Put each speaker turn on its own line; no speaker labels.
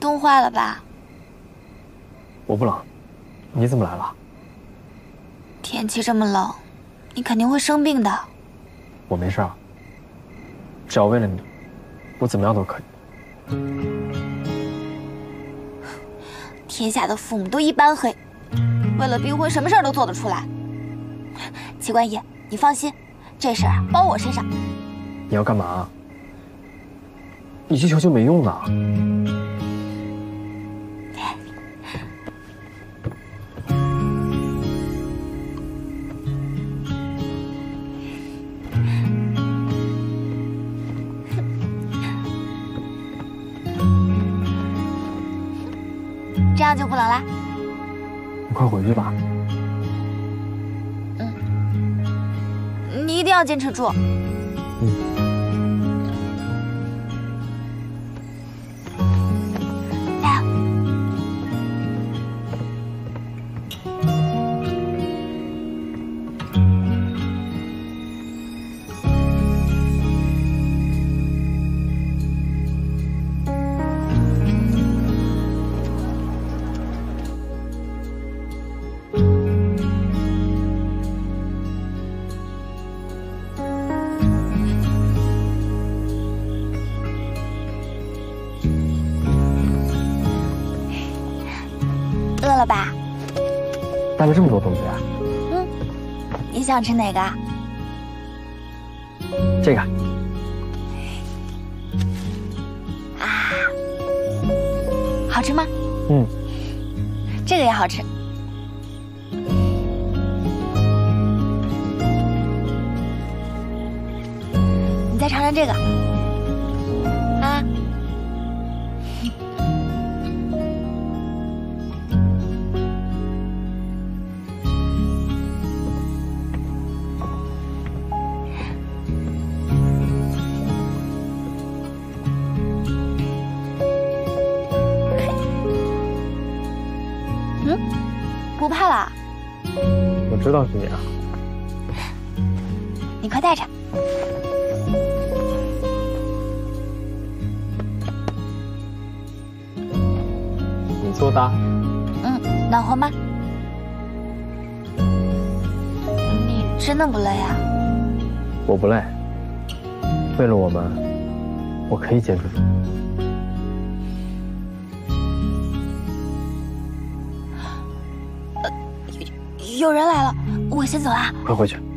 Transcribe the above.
冻坏了吧？
我不冷，你怎么来了？
天气这么冷，你肯定会生病的。
我没事啊，只要为了你，我怎么样都可以。
天下的父母都一般黑，为了逼婚，什么事儿都做得出来。齐官爷，你放心，这事儿啊包我身上。
你要干嘛？你去求救没用的。
这样就不冷啦。
你快回去吧。
你一定要坚持住。来啊。饿了吧？
带了这么多东西啊？
你想吃哪个？
这个。
啊，好吃吗？这个也好吃。你再尝尝这个。啊。不怕啦？
我知道是你啊。
你快带着。
你做的？
暖和吗？你真的不累啊？
我不累。为了我们，我可以坚持住。
有人来了，我先走啊。
快回去。